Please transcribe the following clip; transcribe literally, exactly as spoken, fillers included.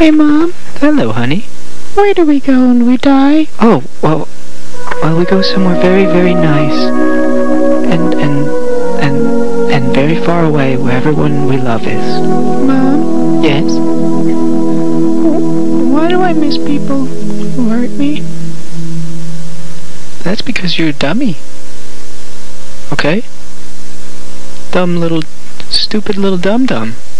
Hey, Mom. Hello, honey. Where do we go when we die? Oh, well, well, we go somewhere very, very nice, and and and and very far away, where everyone we love is. Mom? Yes. Why do I miss people who hurt me? That's because you're a dummy. Okay? Dumb little, stupid little dum-dum.